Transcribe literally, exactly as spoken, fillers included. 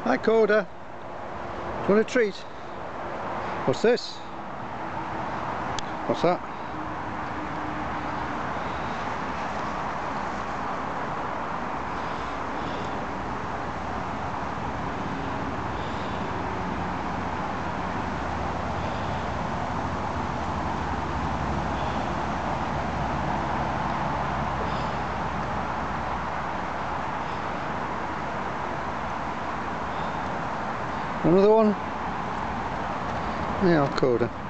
Hi Coda. Do you want a treat? What's this? What's that? Another one? Yeah, Coda.